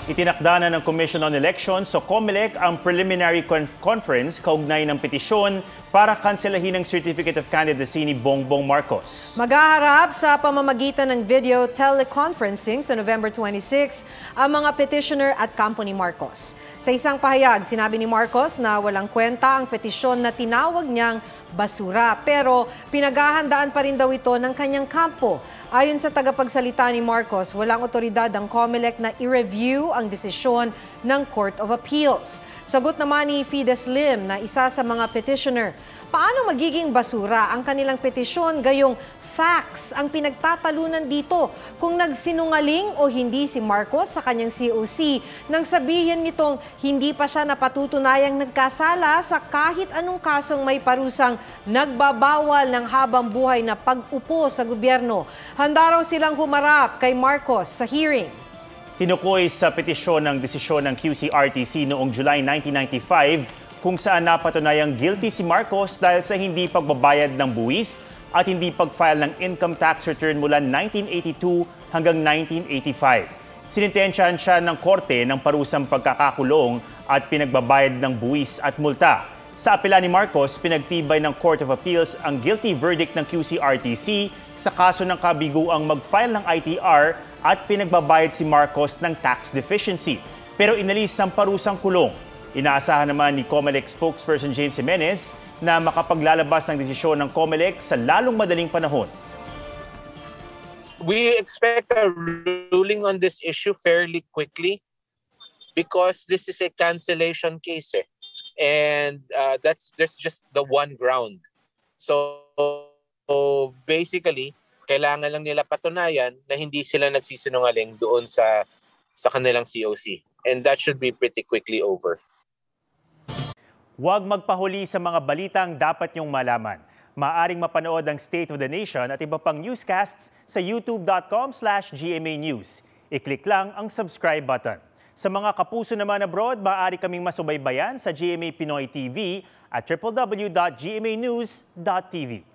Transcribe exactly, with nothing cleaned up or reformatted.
Itinakda na ng Commission on Elections so COMELEC ang preliminary con conference kaugnay ng petisyon para kanselahin ng Certificate of Candidacy ni Bongbong Marcos. Maghaharap sa pamamagitan ng video teleconferencing sa November twenty-sixth ang mga petitioner at kampo ni Marcos. Sa isang pahayag, sinabi ni Marcos na walang kwenta ang petisyon na tinawag niyang basura, pero pinaghahandaan pa rin daw ito ng kanyang kampo. Ayon sa tagapagsalita ni Marcos, walang otoridad ang COMELEC na i-review ang desisyon ng Court of Appeals. Sagot naman ni Fides Lim na isa sa mga petitioner, paano magiging basura ang kanilang petisyon gayong facts ang pinagtatalunan dito kung nagsinungaling o hindi si Marcos sa kanyang C O C nang sabihin nitong hindi pa siya napatutunayang nagkasala sa kahit anong kasong may parusang nagbabawal ng habang buhay na pag-upo sa gobyerno. Handa raw silang humarap kay Marcos sa hearing. Tinukoy sa petisyon ng desisyon ng Q C R T C noong July nineteen ninety-five kung saan napatunayang guilty si Marcos dahil sa hindi pagbabayad ng buwis at hindi pag-file ng income tax return mula nineteen eighty-two hanggang nineteen eighty-five. Sinintensyahan siya ng korte ng parusang pagkakakulong at pinagbabayad ng buwis at multa. Sa apela ni Marcos, pinagtibay ng Court of Appeals ang guilty verdict ng Q C R T C sa kaso ng kabiguang mag-file ng I T R at pinagbabayad si Marcos ng tax deficiency. Pero inalis ang parusang kulong. Inaasahan naman ni COMELEC spokesperson James Jimenez na makapaglalabas ng desisyon ng COMELEC sa lalong madaling panahon. We expect a ruling on this issue fairly quickly because this is a cancellation case. Eh? And uh, that's, that's just the one ground. So, so basically, kailangan lang nila patunayan na hindi sila nagsisinungaling doon sa, sa kanilang C O C. And that should be pretty quickly over. Huwag magpahuli sa mga balitang dapat niyong malaman. Maaring mapanood ang State of the Nation at iba pang newscasts sa youtube dot com slash G M A News. I-click lang ang subscribe button. Sa mga kapuso naman abroad, maaari kaming masubaybayan sa G M A Pinoy T V at w w w dot g m a news dot t v.